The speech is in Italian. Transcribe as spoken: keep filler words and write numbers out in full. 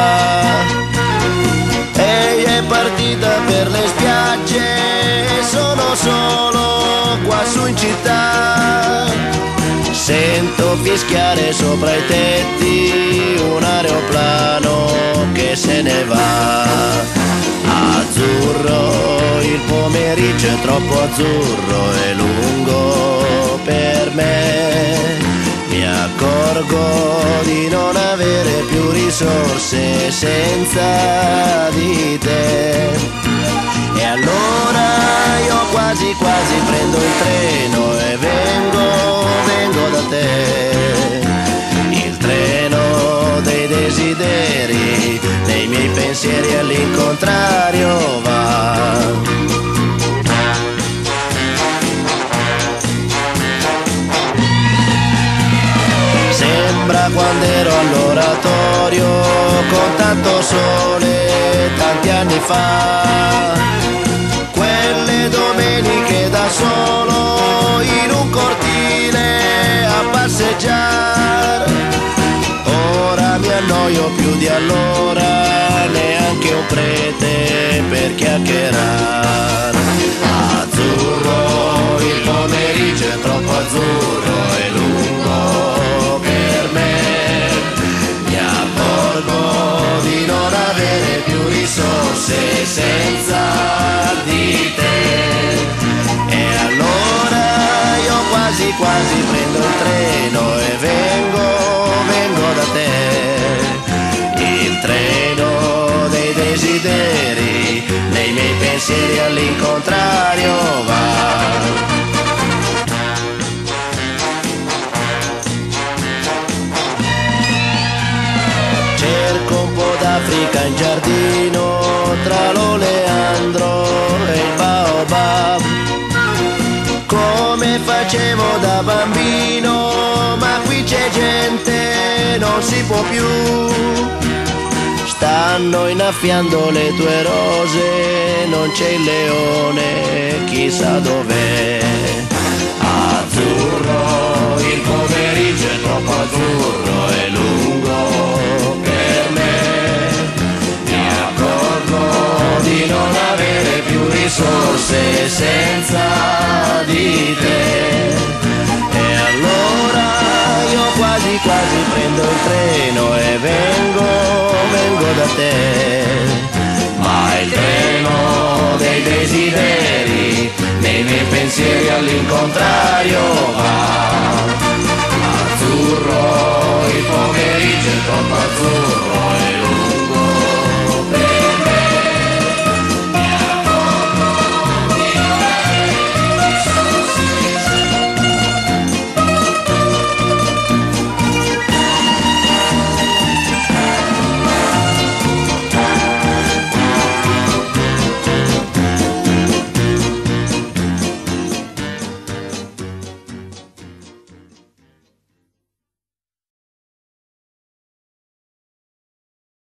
Ehi, è partita per le spiagge, sono solo qua su in città. Sento fischiare sopra i tetti un aeroplano che se ne va. Azzurro, il pomeriggio è troppo azzurro e lungo per me. Mi accorgo di non avere più risorse senza di te. E allora io quasi quasi prendo il treno e vengo, vengo da te. Il treno dei desideri, nei miei pensieri all'incontrario va. Sembra quando ero all'oratorio con tanto sole tanti anni fa, quelle domeniche da solo in un cortile a passeggiare. Ora mi annoio più di allora, neanche un prete per chiacchierare. Azzurro, il pomeriggio è troppo azzurro e lungo per me. Mi accorgo di non avere più risorse senza di te. E allora io quasi quasi prendo il treno e vengo, vengo da te. Il treno dei desideri, nei miei pensieri all'incontrario va. Cerco un po' d'Africa in giardino, tra l'oleandro e il baobab, come facevo da bambino, ma qui c'è gente, non si può più. Stanno innaffiando le tue rose, non c'è il leone, chissà dov'è. Azzurro, il pomeriggio è troppo azzurro e lungo per me. Mi accorgo di non avere più risorse senza di te. E allora io quasi quasi prendo il treno e vengo, vengo da te. Ma il treno dei desideri, nei miei pensieri all'incontrario va.